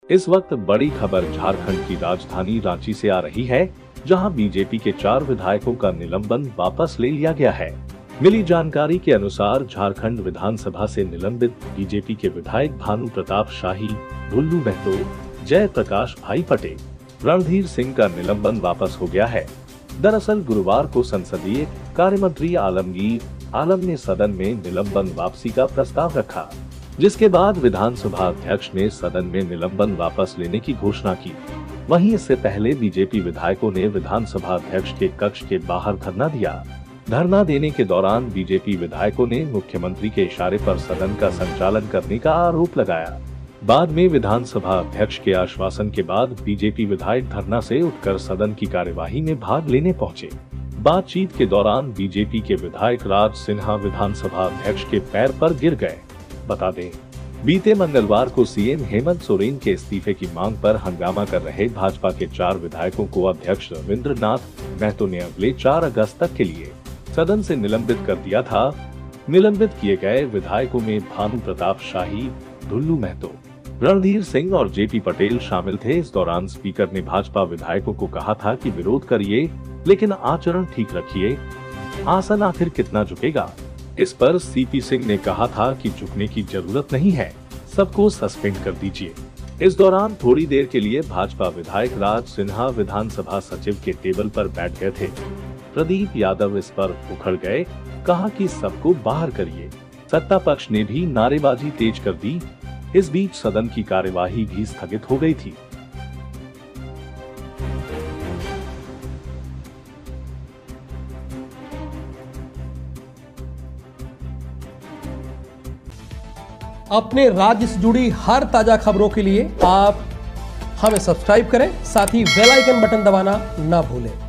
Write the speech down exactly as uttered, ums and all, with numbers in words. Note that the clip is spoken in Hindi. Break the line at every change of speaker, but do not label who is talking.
इस वक्त बड़ी खबर झारखंड की राजधानी रांची से आ रही है, जहां बीजेपी के चार विधायकों का निलंबन वापस ले लिया गया है। मिली जानकारी के अनुसार झारखंड विधानसभा से निलंबित बीजेपी के विधायक भानु प्रताप शाही, ढुल्लू महतो, जय प्रकाश भाई पटेल, रणधीर सिंह का निलंबन वापस हो गया है। दरअसल गुरुवार को संसदीय कार्य मंत्री आलमगीर आलम ने सदन में निलंबन वापसी का प्रस्ताव रखा, जिसके बाद विधानसभा अध्यक्ष ने सदन में निलंबन वापस लेने की घोषणा की। वहीं इससे पहले बीजेपी विधायकों ने विधानसभा अध्यक्ष के कक्ष के बाहर धरना दिया। धरना देने के दौरान बीजेपी विधायकों ने मुख्यमंत्री के इशारे पर सदन का संचालन करने का आरोप लगाया। बाद में विधानसभा अध्यक्ष के आश्वासन के बाद बीजेपी विधायक धरना से उठकर सदन की कार्यवाही में भाग लेने पहुंचे। बातचीत के दौरान बीजेपी के विधायक राज सिन्हा विधानसभा अध्यक्ष के पैर पर गिर गए। बता दें, बीते मंगलवार को सीएम हेमंत सोरेन के इस्तीफे की मांग पर हंगामा कर रहे भाजपा के चार विधायकों को अध्यक्ष रविंद्र नाथ महतो ने अगले चार अगस्त तक के लिए सदन से निलंबित कर दिया था। निलंबित किए गए विधायकों में भानु प्रताप शाही, ढुल्लू महतो, रणधीर सिंह और जेपी पटेल शामिल थे। इस दौरान स्पीकर ने भाजपा विधायकों को कहा था कि विरोध करिए, लेकिन आचरण ठीक रखिए। आसन आखिर कितना झुकेगा? इस पर सीपी सिंह ने कहा था कि झुकने की जरूरत नहीं है, सबको सस्पेंड कर दीजिए। इस दौरान थोड़ी देर के लिए भाजपा विधायक राज सिन्हा विधानसभा सचिव के टेबल पर बैठ गए थे। प्रदीप यादव इस पर उखड़ गए, कहा कि सबको बाहर करिए। सत्ता पक्ष ने भी नारेबाजी तेज कर दी। इस बीच सदन की कार्यवाही भी स्थगित हो गई थी।
अपने राज्य से जुड़ी हर ताजा खबरों के लिए आप हमें सब्सक्राइब करें, साथ ही बेल आइकन बटन दबाना ना भूलें।